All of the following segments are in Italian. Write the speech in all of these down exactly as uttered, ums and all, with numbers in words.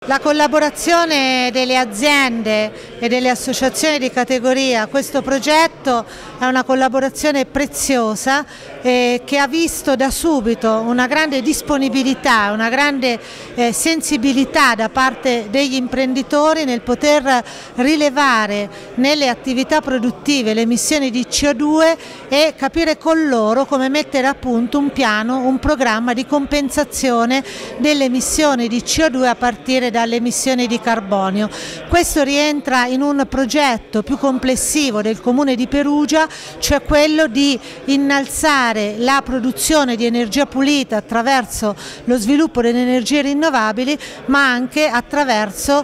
La collaborazione delle aziende e delle associazioni di categoria a questo progetto è una collaborazione preziosa eh, che ha visto da subito una grande disponibilità, una grande eh, sensibilità da parte degli imprenditori nel poter rilevare nelle attività produttive le emissioni di C O due e capire con loro come mettere a punto un piano, un programma di compensazione delle emissioni di C O due a partire dalle emissioni di carbonio. Questo rientra in un progetto più complessivo del Comune di Perugia, cioè quello di innalzare la produzione di energia pulita attraverso lo sviluppo delle energie rinnovabili, ma anche attraverso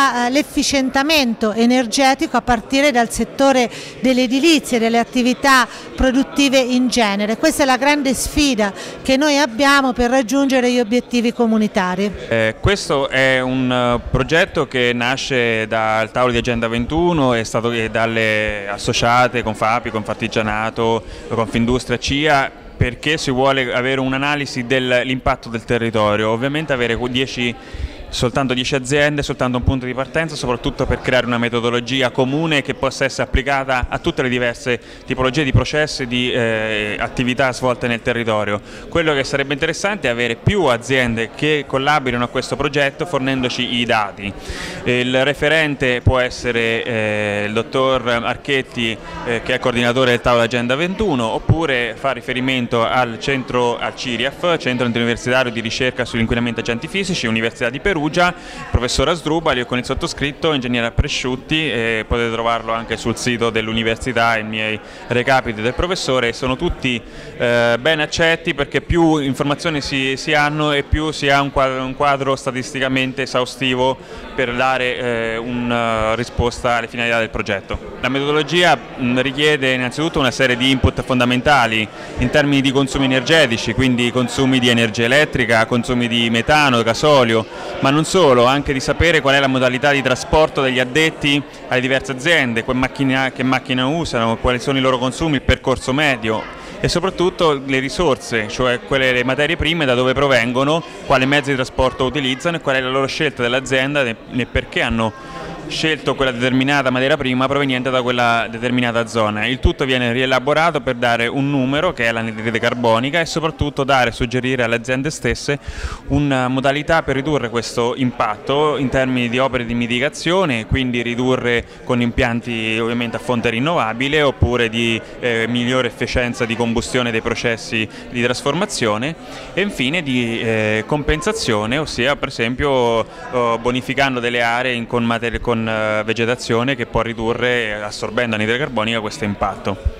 l'efficientamento energetico a partire dal settore dell'edilizia e delle attività produttive in genere. Questa è la grande sfida che noi abbiamo per raggiungere gli obiettivi comunitari. Eh, questo è un progetto che nasce dal tavolo di Agenda ventuno, è stato dalle associate, Confapi, Confartigianato, Confindustria, C I A, perché si vuole avere un'analisi dell'impatto del territorio. Ovviamente avere dieci soltanto dieci aziende, soltanto un punto di partenza, soprattutto per creare una metodologia comune che possa essere applicata a tutte le diverse tipologie di processi e di eh, attività svolte nel territorio. Quello che sarebbe interessante è avere più aziende che collaborino a questo progetto fornendoci i dati. Il referente può essere eh, il dottor Archetti, eh, che è coordinatore del tavolo Agenda ventuno, oppure fa riferimento al centro, al C I R I A F, Centro Interuniversitario di Ricerca sull'Inquinamento Agenti Fisici, Università di Perugia, professor Asdrubal, io con il sottoscritto, ingegnere Presciutti, e potete trovarlo anche sul sito dell'università, i miei recapiti del professore. Sono tutti eh, ben accetti, perché più informazioni si, si hanno e più si ha un quadro, un quadro statisticamente esaustivo per dare eh, una risposta alle finalità del progetto. La metodologia mh, richiede innanzitutto una serie di input fondamentali in termini di consumi energetici, quindi consumi di energia elettrica, consumi di metano, gasolio, ma non solo, anche di sapere qual è la modalità di trasporto degli addetti alle diverse aziende, che macchine, che macchine usano, quali sono i loro consumi, il percorso medio e soprattutto le risorse, cioè quelle le materie prime, da dove provengono, quali mezzi di trasporto utilizzano e qual è la loro scelta dell'azienda e perché hanno scelto quella determinata materia prima proveniente da quella determinata zona. Il tutto viene rielaborato per dare un numero, che è l'anidride carbonica, e soprattutto dare, suggerire alle aziende stesse una modalità per ridurre questo impatto in termini di opere di mitigazione, quindi ridurre con impianti ovviamente a fonte rinnovabile, oppure di eh, migliore efficienza di combustione dei processi di trasformazione, e infine di eh, compensazione, ossia per esempio eh, bonificando delle aree in, con, materie, con vegetazione che può ridurre, assorbendo anidride carbonica, questo impatto.